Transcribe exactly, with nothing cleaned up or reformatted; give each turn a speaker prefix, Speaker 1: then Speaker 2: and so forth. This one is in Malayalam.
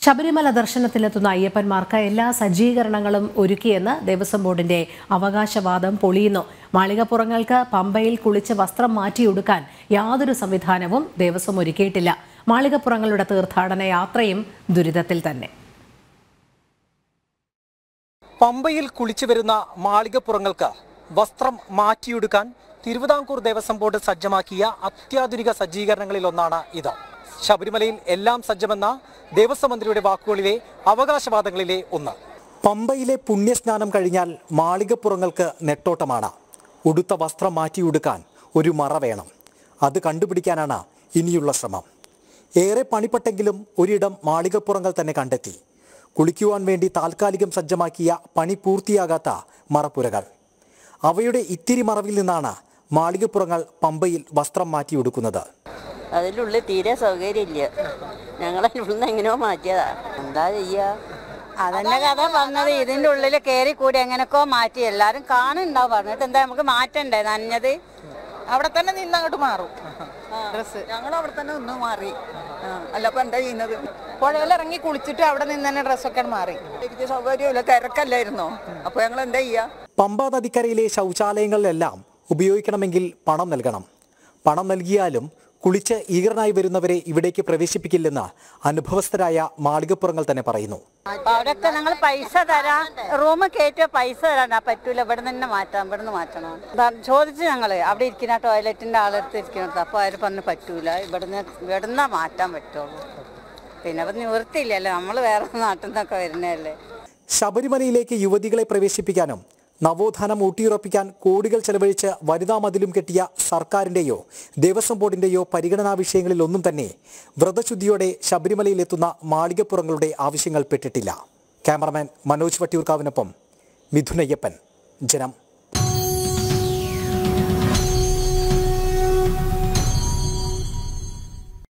Speaker 1: ശബരിമല ദർശനത്തിലെത്തുന്ന അയ്യപ്പന്മാർക്ക് എല്ലാ സജ്ജീകരണങ്ങളും ഒരുക്കിയെന്ന് ദേവസ്വം ബോർഡിന്റെ അവകാശവാദം പൊളിയുന്നു. മാളികപ്പുറങ്ങൾക്ക് പമ്പയിൽ കുളിച്ച് വസ്ത്രം മാറ്റിയൊടുക്കാൻ യാതൊരു സംവിധാനവും ദേവസ്വം ഒരുക്കിയിട്ടില്ല. മാളികപ്പുറങ്ങളുടെ തീർത്ഥാടന യാത്രയും ദുരിതത്തിൽ തന്നെ.
Speaker 2: പമ്പയിൽ കുളിച്ചു വരുന്ന മാളികപ്പുറങ്ങൾക്ക് വസ്ത്രം മാറ്റിയൊടുക്കാൻ തിരുവിതാംകൂർ ദേവസ്വം ബോർഡ് സജ്ജമാക്കിയ അത്യാധുനിക സജ്ജീകരണങ്ങളിൽ ഒന്നാണ് ഇത്. ശബരിമലയിൽ എല്ലാം സജ്ജമെന്ന ദേവസ്വം മന്ത്രിയുടെ വാക്കുകളിലെ അവകാശവാദങ്ങളിലെ ഒന്ന്. പമ്പയിലെ പുണ്യസ്നാനം കഴിഞ്ഞാൽ മാളികപ്പുറങ്ങൾക്ക് നെട്ടോട്ടമാണ്. ഉടുത്ത വസ്ത്രം മാറ്റിയുടുക്കാൻ ഒരു മറ വേണം. അത് കണ്ടുപിടിക്കാനാണ് ഇനിയുള്ള ശ്രമം. ഏറെ പണിപ്പെട്ടെങ്കിലും ഒരിടം മാളികപ്പുറങ്ങൾ തന്നെ കണ്ടെത്തി. കുളിക്കുവാൻ വേണ്ടി താൽക്കാലികം സജ്ജമാക്കിയ പണി പൂർത്തിയാകാത്ത മറപ്പുരകൾ. അവയുടെ ഇത്തിരി മറവിൽ നിന്നാണ് മാളികപ്പുറങ്ങൾ പമ്പയിൽ വസ്ത്രം മാറ്റിയൊടുക്കുന്നത്.
Speaker 3: അതിനുള്ളിൽ തീരെ സൗകര്യമില്ല. ഞങ്ങളതിനുള്ളിൽ എങ്ങനെയോ മാറ്റിയതാ. എന്താ ചെയ്യാ?
Speaker 4: അതന്നെ കഥ പറഞ്ഞത്. ഇതിൻ്റെ ഉള്ളിൽ കയറി കൂടി എങ്ങനെയൊക്കെ മാറ്റി. എല്ലാവരും കാണുന്നുണ്ടാവും. പറഞ്ഞിട്ട് എന്താ നമുക്ക് മാറ്റണ്ടേ? നനഞ്ഞത് അവിടെ തന്നെ നിന്ന് അങ്ങോട്ട് മാറും ഡ്രസ്സ്.
Speaker 3: ഞങ്ങൾ അവിടെ തന്നെ നിന്ന് മാറി. അല്ല അപ്പൊ എന്താ ചെയ്യുന്നത്?
Speaker 4: പുഴയിലിറങ്ങി കുളിച്ചിട്ട് അവിടെ നിന്ന് തന്നെ ഡ്രസ്സൊക്കെ മാറി.
Speaker 3: എനിക്ക് സൗകര്യമില്ല, തിരക്കല്ലായിരുന്നോ? അപ്പൊ ഞങ്ങൾ എന്താ ചെയ്യാ?
Speaker 2: പമ്പാ നദിക്കരയിലെ ശൗചാലയങ്ങളിലെല്ലാം ഉപയോഗിക്കണമെങ്കിൽ പണം നൽകണം. പണം നൽകിയാലും കുളിച്ച് ഈഗറിനായി വരുന്നവരെ ഇവിടേക്ക് പ്രവേശിപ്പിക്കില്ലെന്ന് അനുഭവസ്ഥരായ മാളികപ്പുറങ്ങൾ തന്നെ പറയുന്നു.
Speaker 4: അവരൊക്കെ ഞങ്ങൾ പൈസ തരാം, റൂം കയറ്റിയ പൈസ തരാൻ പറ്റൂല, ഇവിടെ തന്നെ മാറ്റാം, ഇവിടെ നിന്ന് മാറ്റണം ചോദിച്ചു. ഞങ്ങള് അവിടെ ഇരിക്കുന്ന ടോയ്ലറ്റിന്റെ ആളെടുത്ത് ഇരിക്കുന്നത്. അപ്പൊ അവര് പറഞ്ഞു പറ്റൂല, ഇവിടുന്ന് ഇവിടുന്ന് മാറ്റാൻ പറ്റുള്ളൂ. പിന്നെ അപ്പൊ നിവൃത്തിയില്ലല്ലോ, നമ്മൾ വേറെ നാട്ടിൽ നിന്നൊക്കെ വരുന്നതല്ലേ.
Speaker 2: ശബരിമലയിലേക്ക് യുവതികളെ പ്രവേശിപ്പിക്കാനും നവോത്ഥാനം ഊട്ടിയുറപ്പിക്കാൻ കോടികൾ ചെലവഴിച്ച് വനിതാ മതിലും കെട്ടിയ സർക്കാരിൻ്റെയോ ദേവസ്വം ബോർഡിൻ്റെയോ പരിഗണനാ വിഷയങ്ങളിൽ ഒന്നും തന്നെ വ്രതശുദ്ധിയോടെ ശബരിമലയിലെത്തുന്ന മാളികപ്പുറങ്ങളുടെ ആവശ്യങ്ങൾ പെട്ടിട്ടില്ല. ക്യാമറമാൻ മനോജ് വട്ടിയൂർക്കാവിനൊപ്പം മിഥുനയ്യപ്പൻ, ജനം.